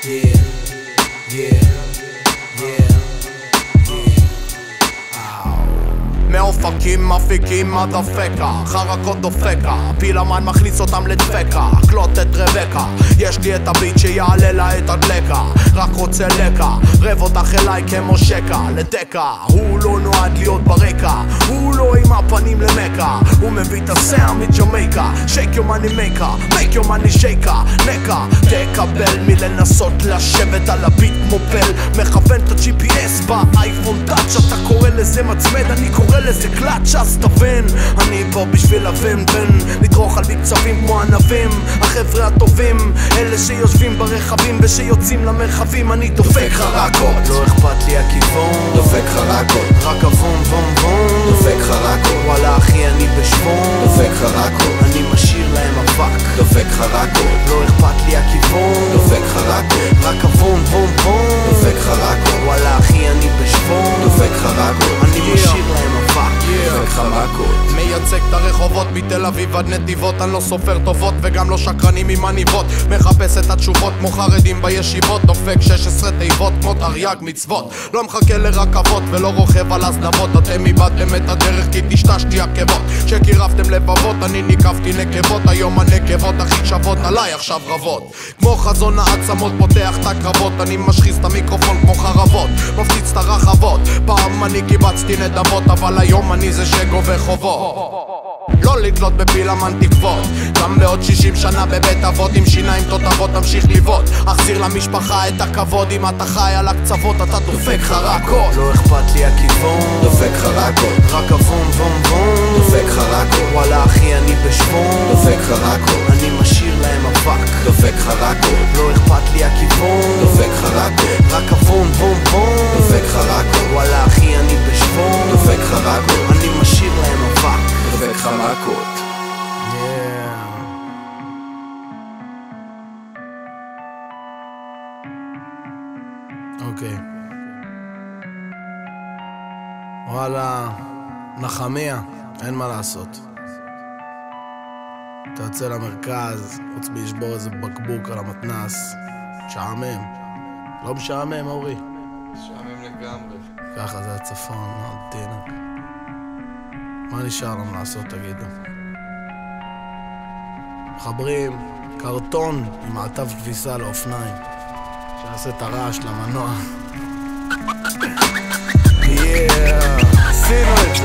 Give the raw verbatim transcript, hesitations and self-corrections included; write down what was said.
Yeah, yeah, yeah, yeah. מאופקים מפיקים עד הפקה, חרקות דופקה, פילמן מכניס אותם לדפקה, קלוט את רבקה, יש לי את הביט שיעלה לה את הדלקה, רק רוצה לקה, רב אותך אליי כמו שקה, לדקה, הוא לא נועד להיות ברקע, הוא לא עם הפנים למקה, הוא מביא את הסאם מג'מייקה, shake your money maker, make your money shaker, נקה, תקבל מלנסות לשבת על הביט כמו פל, מכוון את ה-ג'י פי אס באייפון טאץ', אתה קורא לזה מצמד, אני קורא לזה קלאץ', אז תבין, אני פה בשביל לבן בן, לדרוך על מקצבים כמו ענבים, החבר'ה הטובים, אלה שיושבים ברכבים ושיוצאים למרחבים, אני דופק חרקות, לא אכפת לי הכיוון, דופק חרקות, רק אבום בום בום, דופק חרקות, וואלה אחי אני בשבון, דופק חרקות, אני משאיר להם אבק, דופק חרקות, לא אכפת לי הכיוון, דופק חרקות, רק אבום בום בום, דופק חרקות, וואלה אחי אני בשבון, דופק חרקות, אני משאיר להם אבק, דופק חרקות. מייצג את הרחובות מתל אביב עד נתיבות, אני לא סופר טובות וגם לא שקרנים עם עניבות, מחפש את התשובות כמו חרדים בישיבות, דופק שש עשרה תיבות כמו תרי"ג מצוות, לא מחכה לרכבות ולא רוכב על הזנבות, אתם איבדתם את הדרך כי טשטשתי עקבות, שקירבתם לבבות אני ניקבתי נקבות, היום הנקבות הכי שוות עליי עכשיו רבות, כמו חזון העצמות פותח את הקרבות, אני משחיז את המיקרופון כמו חרבות, מפציץ את הרחבות, פעם אני קיבצתי נדבות אבל היום אני זה שגובה חובות, לא לקלוט בפילמן תקוות, גם בעוד שישים שנה בבית אבות עם שיניים תותבות תמשיך לבעוט, אחזיר למשפחה את הכבוד, אם אתה חי על הקצוות אתה דופק חרקות, לא אכפת לי הכיוון, דופק חרקות, רק אבום בום בום, דופק חרקות, וואלה אחי אני בשבון, דופק חרקות, אני משאיר להם אבק, דופק חרקות, לא אכפת לי הכיוון, דופק חרקות, רק אבום בום בום, דופק חרקות, וואלה אחי אני בשבון, דופק חרקות, אני משאיר להם אבק, דופק חרקות. אוקיי, וואלה, נחמיה, אין מה לעשות. אתה יוצא למרכז, חוץ בישבור איזה בקבוק על המתנס, משעמם. לא משעמם, אורי? משעמם לגמרי. ככה זה הצפון, מאוד דינק. מה נשאר לנו לעשות, תגידו? מחברים קרטון עם מעטב כביסה לאופניים, שיעשה את הרעש למנוע. Yeah, עשינו את זה.